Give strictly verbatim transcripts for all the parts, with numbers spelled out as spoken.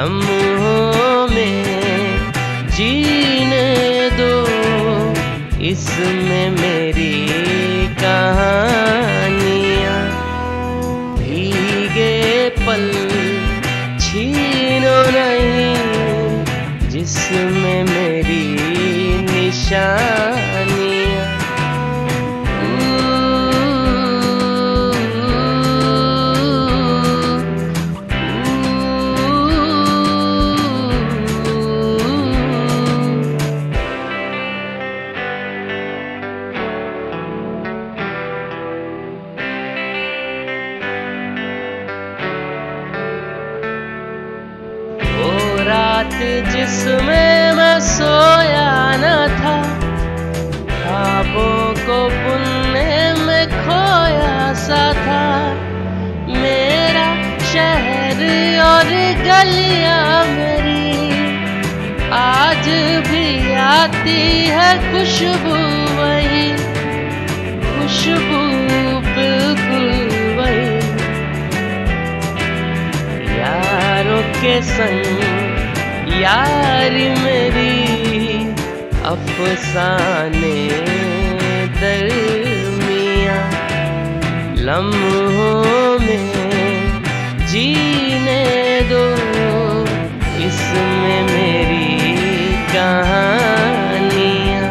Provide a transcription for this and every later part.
लम्हों में जीने दो, इसमें मेरी कहानियाँ। भीगे पल छीनो नहीं, जिसमें मेरी निशानियाँ। जिसमें मैं सोया न था, ख्वाबों को बुनने में खोया सा था। मेरा शहर और गलियां मेरी आज भी आती है खुशबू वही, खुशबू बिल्कुल वही। यारों के संग यारी मेरी अफसाने दरमियाँ। लम्हों में जीने दो, इसमें मेरी कहानियाँ।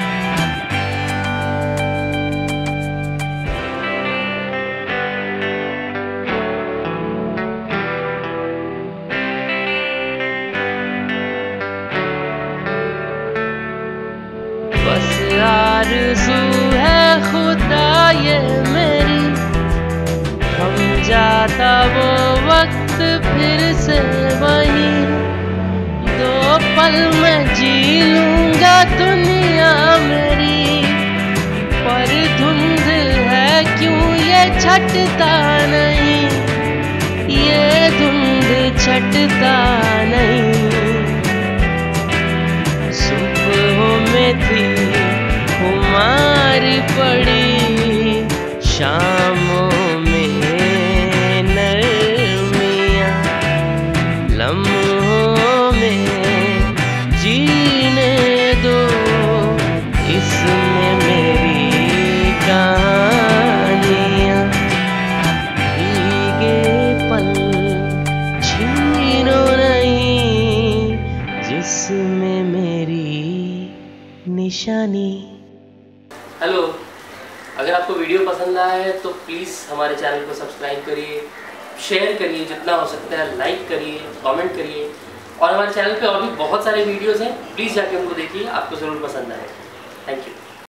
आरज़ू है खुदा ये मेरी, थम जाता वो वक्त फिर से वही। दो पल में जी लूँगा दुनिया मेरी, पर धुंध है क्यों ये छटता नहीं, ये धुंध छटता नहीं। सुबहों में थी खुमारी पड़ी, शामों में नरमियाँ। लम्हों में जीने दो, इसमें मेरी कहानियाँ। भीगे पल छीनो नहीं, जिसमें मेरी निशानी। हेलो, अगर आपको वीडियो पसंद आया है तो प्लीज़ हमारे चैनल को सब्सक्राइब करिए, शेयर करिए, जितना हो सकता है लाइक करिए, कमेंट करिए। और हमारे चैनल पे और भी बहुत सारे वीडियोस हैं, प्लीज़ जाके उनको देखिए, आपको ज़रूर पसंद आएगा। Thank you.